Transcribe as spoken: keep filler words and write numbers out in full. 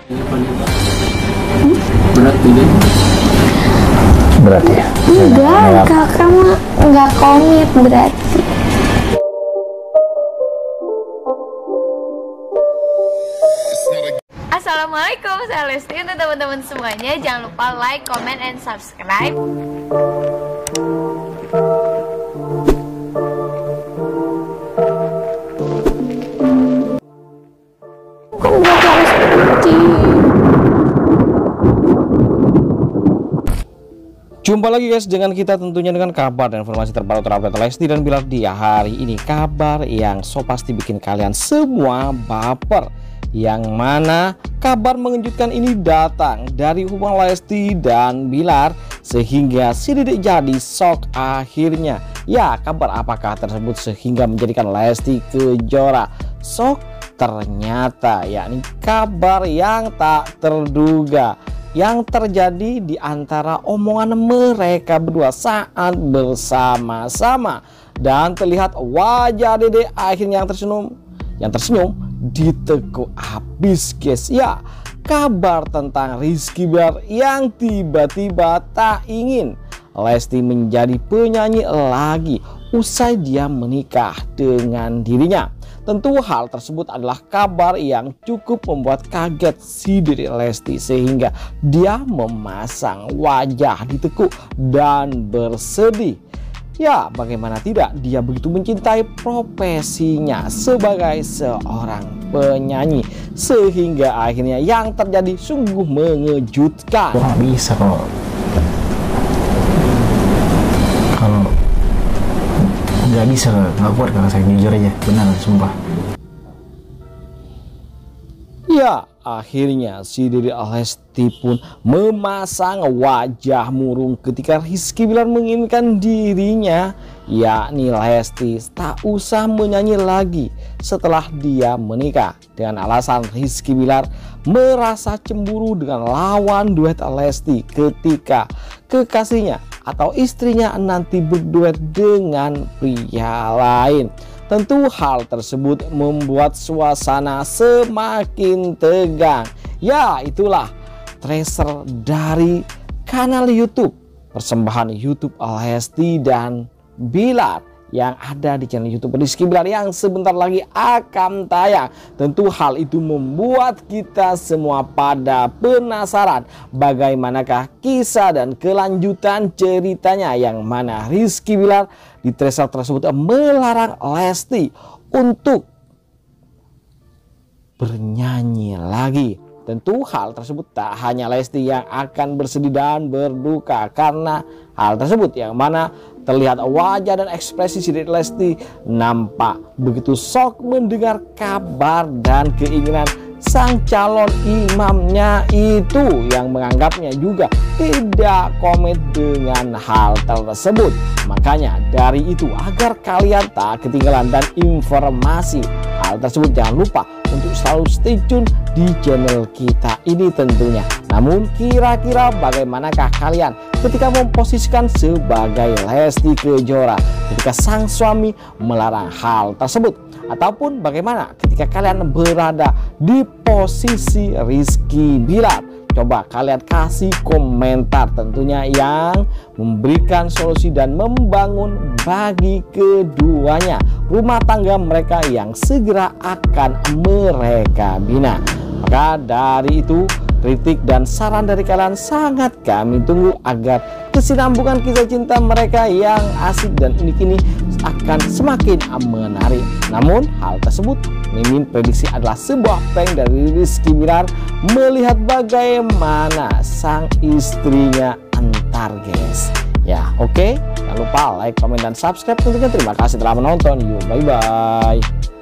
Berat tidak? Berat ya? Enggak, kakak mah enggak komit berarti. Assalamualaikum, saya Lesti. Untuk teman-teman semuanya, jangan lupa like, comment, and subscribe. Kok berarti harus berhenti? Jumpa lagi guys dengan kita tentunya dengan kabar dan informasi terbaru terupdate Lesti dan Bilar di hari ini. Kabar yang so pasti bikin kalian semua baper. Yang mana kabar mengejutkan ini datang dari hubungan Lesti dan Bilar sehingga si Dedek jadi shock akhirnya. Ya, kabar apakah tersebut sehingga menjadikan Lesti Kejora shock? Ternyata yakni kabar yang tak terduga yang terjadi di antara omongan mereka berdua saat bersama-sama, dan terlihat wajah Dede akhirnya yang tersenyum yang tersenyum ditekuk habis guys. Ya, kabar tentang Rizky Bilar yang tiba-tiba tak ingin Lesti menjadi penyanyi lagi usai dia menikah dengan dirinya. Tentu hal tersebut adalah kabar yang cukup membuat kaget si Dedek Lesti sehingga dia memasang wajah ditekuk dan bersedih. Ya, bagaimana tidak, dia begitu mencintai profesinya sebagai seorang penyanyi sehingga akhirnya yang terjadi sungguh mengejutkan. Wah, bisa kalau kalau nggak bisa, nggak kuat kakak saya, jujur aja, benar, sumpah. Ya, akhirnya si Dedek Lesti pun memasang wajah murung ketika Rizky Bilar menginginkan dirinya, yakni Lesti tak usah menyanyi lagi setelah dia menikah, dengan alasan Rizky Bilar merasa cemburu dengan lawan duet Lesti ketika kekasihnya atau istrinya nanti berduet dengan pria lain. Tentu hal tersebut membuat suasana semakin tegang. Ya, itulah tracer dari kanal YouTube persembahan YouTube Lesti dan Bilar yang ada di channel YouTube Rizky Bilar yang sebentar lagi akan tayang. Tentu hal itu membuat kita semua pada penasaran bagaimanakah kisah dan kelanjutan ceritanya, yang mana Rizky Bilar di tracer tersebut melarang Lesti untuk bernyanyi lagi. Tentu hal tersebut tak hanya Lesti yang akan bersedih dan berduka karena hal tersebut, yang mana terlihat wajah dan ekspresi si Dedek Lesti nampak begitu shock mendengar kabar dan keinginan sang calon imamnya itu, yang menganggapnya juga tidak komit dengan hal tersebut. Makanya dari itu, agar kalian tak ketinggalan dan informasi hal tersebut, jangan lupa untuk selalu stay tune di channel kita ini tentunya. Namun kira-kira bagaimanakah kalian ketika memposisikan sebagai Lesti Kejora ketika sang suami melarang hal tersebut? Ataupun bagaimana ketika kalian berada di posisi Rizky Bilar? Coba kalian kasih komentar tentunya yang memberikan solusi dan membangun bagi keduanya rumah tangga mereka yang segera akan mereka bina. Maka dari itu, kritik dan saran dari kalian sangat kami tunggu agar kesinambungan kisah cinta mereka yang asik dan unik ini akan semakin menarik. Namun hal tersebut Mimin prediksi adalah sebuah prank dari Rizky Bilar melihat bagaimana sang istrinya entar guys. Ya, oke, okay? Jangan lupa like, komen, dan subscribe tentunya. Terima kasih telah menonton. Yuk, bye bye.